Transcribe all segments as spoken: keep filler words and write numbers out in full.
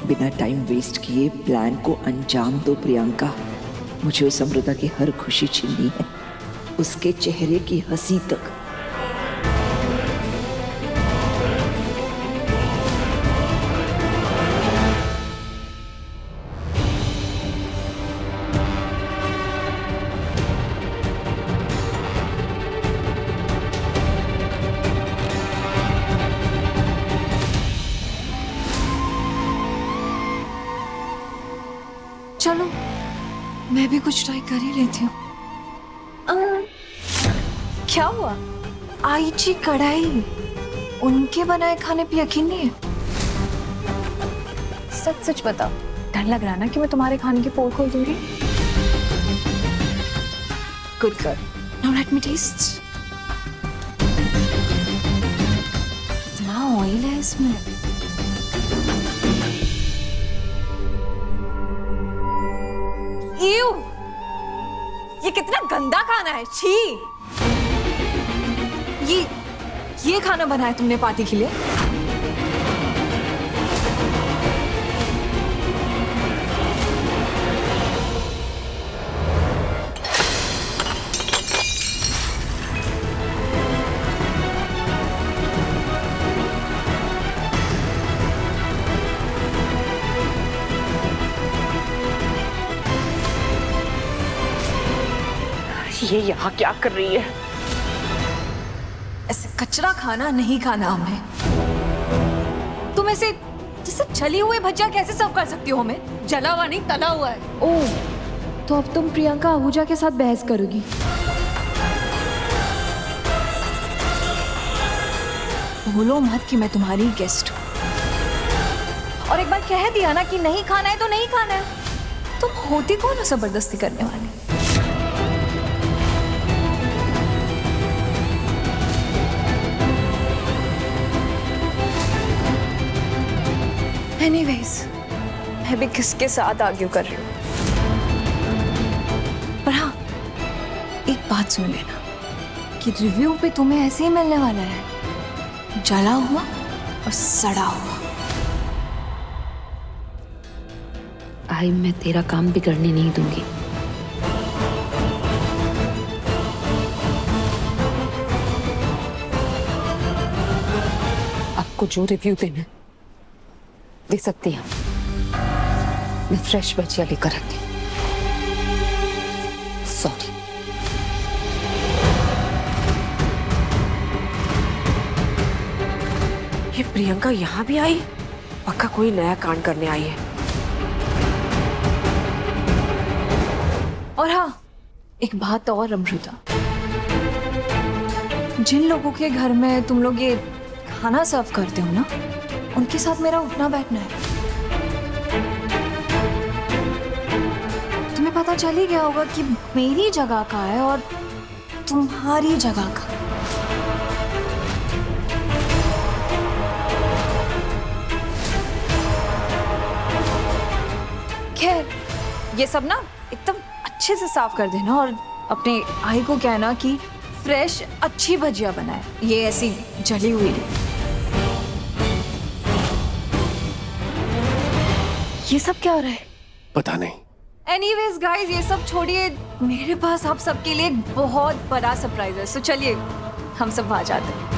बिना time waste किए plan को अंजाम दो प्रियंका। मुझे उस अमृता की हर खुशी छीननी है, उसके चेहरे की हंसी तक। चलो मैं भी कुछ ट्राई कर ही लेती हूँ। क्या हुआ? आई जी कढ़ाई, उनके बनाए खाने पे यकीन नहीं है? सच सच बताओ, डर लग रहा है ना कि मैं तुम्हारे खाने की पोल खोल दूंगी? Good girl, now let me test. कितना ऑयल है इसमें। Ew! ये कितना गंदा खाना है, छी! ये ये खाना बनाया तुमने पार्टी के लिए? ये यहाँ क्या कर रही है? ऐसे कचरा खाना नहीं खाना हमें। तुम ऐसे जैसे जली हुए भजिया कैसे सर्व कर सकती हो हमें? जला हुआ नहीं, तला हुआ है। ओह, तो अब तुम प्रियंका आहूजा के साथ बहस करोगी? बोलो मत कि मैं तुम्हारी गेस्ट हूँ। और एक बार कह दिया ना कि नहीं खाना है तो नहीं खाना है। तुम होती कौन हो जबरदस्ती करने वाली? एनीवेज, मैं भी किसके साथ आर्ग्यू कर रही हूँ। पर हाँ, एक बात सुन लेना कि रिव्यू पे तुम्हें ऐसे ही मिलने वाला है, जला हुआ और सड़ा हुआ। आई, मैं तेरा काम बिगड़ने नहीं दूंगी। आपको जो रिव्यू देना दे सकती हैं। मैं फ्रेश भजिया लेकर आती हूँ। सॉरी। ये प्रियंका यहाँ भी आई? पक्का कोई नया कांड करने आई है। और हाँ, एक बात और अमृता, जिन लोगों के घर में तुम लोग ये खाना सर्व करते हो ना, उनके साथ मेरा उठना बैठना है। तुम्हें पता चल ही गया होगा कि मेरी जगह का है और तुम्हारी जगह का। खैर, ये सब ना एकदम अच्छे से साफ कर देना और अपने आई को कहना कि फ्रेश अच्छी भजिया बनाए, ये ऐसी जली हुई नहीं। ये सब क्या हो रहा है? पता नहीं। एनीवेज गाइस, ये सब छोड़िए, मेरे पास आप सबके लिए एक बहुत बड़ा सरप्राइज है। सो चलिए हम सब आ जाते हैं।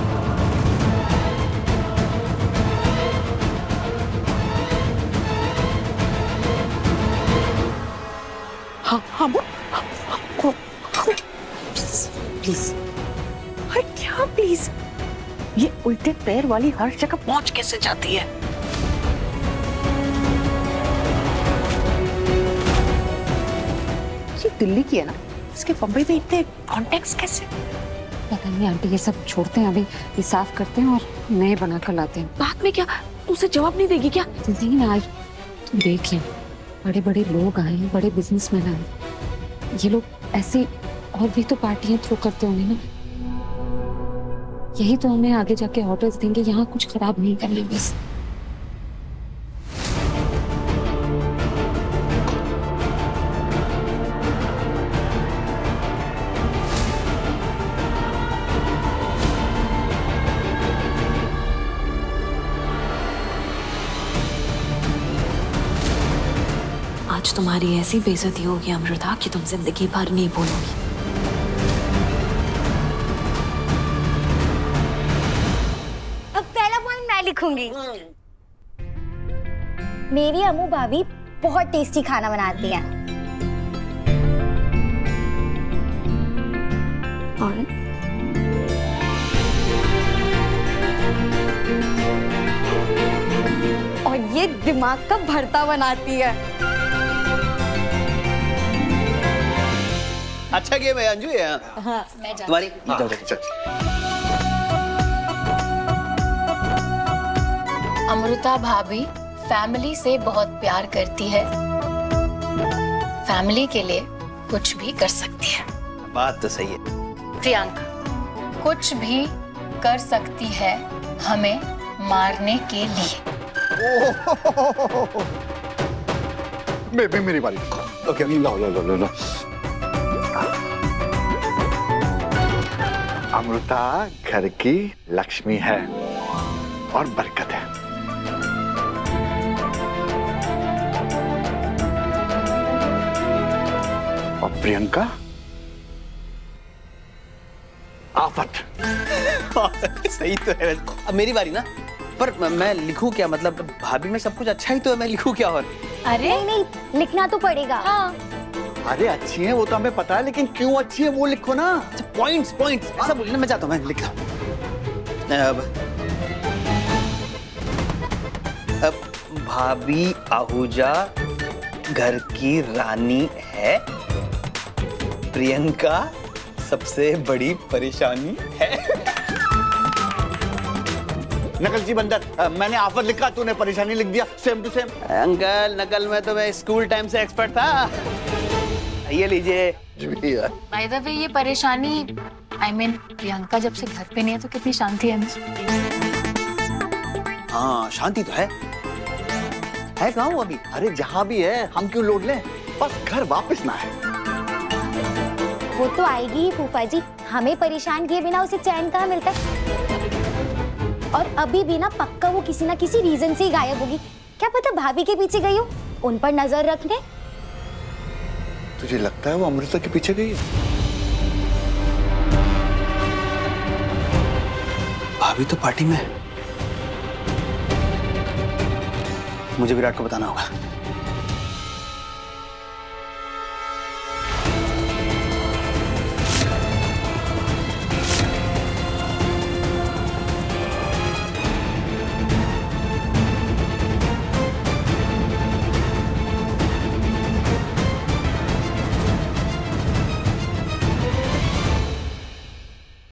हाँ हाँ प्लीज। अरे क्या प्लीज? ये उल्टे पैर वाली हर जगह पहुंच कैसे जाती है? ये दिल्ली की है ना, इसके बम्बई में इतने कॉन्टेक्ट्स कैसे? पता नहीं आंटी, ये सब छोड़ते हैं अभी, ये साफ करते हैं और नए बना कर लाते हैं। बाद में क्या उसे जवाब नहीं देगी क्या? दिन आज तुम देख लें, बड़े बड़े लोग आए हैं, बड़े बिजनेसमैन आए, ये लोग ऐसे और भी तो पार्टियां थ्रो करते होंगे ना। यही तो हमें आगे जाके ऑर्डर्स देंगे, यहाँ कुछ खराब नहीं करने बस। तुम्हारी ऐसी बेइज्जती होगी अमृता कि तुम जिंदगी भर नहीं भूलोगी। अब पहला पॉइंट मैं लिखूंगी। मेरी अम्मू भाभी बहुत टेस्टी खाना बनाती हैं। और और ये दिमाग का भरता बनाती है। अच्छा गेम है अंजू ये। हाँ, मैं तुम्हारी हाँ। अमृता भाभी फैमिली से बहुत प्यार करती है, फैमिली के लिए कुछ भी कर सकती है। बात तो सही है। प्रियंका कुछ भी कर सकती है हमें मारने के लिए। बेबी मेरी बारी। ओके लो लो लो लो। अमृता घर की लक्ष्मी है और बरकत है। और प्रियंका आफत। सही तो है। अब मेरी बारी ना, पर मैं लिखूं क्या? मतलब भाभी में सब कुछ अच्छा ही तो है, मैं लिखूं क्या? और अरे नहीं नहीं लिखना तो पड़ेगा। हाँ। अरे अच्छी है वो तो हमें पता है, लेकिन क्यों अच्छी है वो लिखो ना। पॉइंट्स पॉइंट्स ऐसा बोलिए ना, मैं चाहता हूँ मैं लिखता हूँ। अब अब भाभी आहूजा घर की रानी है, प्रियंका सबसे बड़ी परेशानी है। नकलची बंदर, मैंने आफत लिखा, तूने परेशानी लिख दिया। Same to same. अंकल नकल में तो मैं स्कूल टाइम से एक्सपर्ट था। ये लीजिए। बाय द वे ये परेशानी आई I मीन mean, प्रियंका जब से घर पे नहीं है तो कितनी शांति है ना। हाँ शांति तो है। है कहाँ वो अभी? अरे जहाँ भी है हम क्यों लोड लें, बस घर वापस ना है। वो तो आएगी ही फूफा जी, हमें परेशान किए बिना उसे चैन कहाँ मिलता है। और अभी भी ना पक्का वो किसी ना किसी रीजन से ही गायब होगी। क्या पता भाभी के पीछे गई हो, उन पर नजर रखने। तुझे लगता है वो अमृता के पीछे गई है? भाभी तो पार्टी में है। मुझे विराट को बताना होगा।